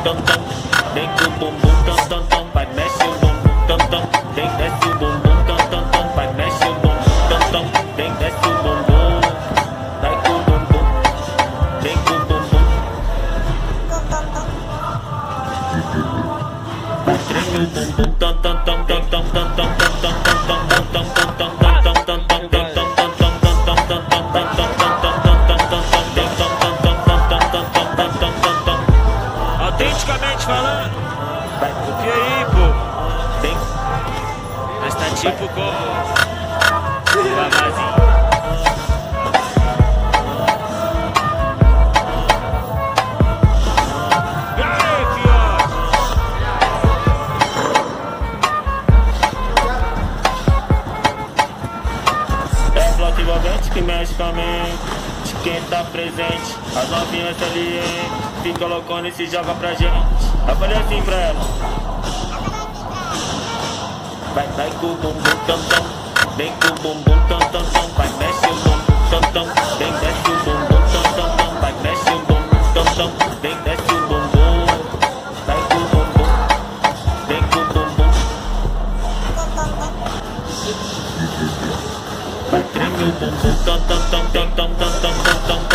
tam tam. Vem com o bumbum tam tam tam, vai mexe o bumbum tam tam. Vem desce o bumbum tam tam tam, vai mexe o bumbum tam tam. Vem desce o bumbum, vai com o bumbum, vem com o bumbum. Vai treme o bumbum tam tam tam tam tam tam tam tam tam tam tam tam tam tam. Autenticamente falando, o que aí, pô? Nós tá tipo como o Lavazinho. E aí, fiote? É bloco envolvente que mexe com a mente de quem tá presente. As novinhas ali, hein? Fica loucona e se joga pra gente. Eu falei assim pra ela: vai com o bumbum tam tam. Vem com o bumbum tam tam tam. Vai mexe o bumbum tam tam. Vem desce o bumbum tam tam tam. Vai mexe o bumbum tam tam. Vem desce o bumbum. Vai com o bumbum. Vem com o bumbum. Vai treme o bumbum tam tam tam tam tam tam tam tam tam.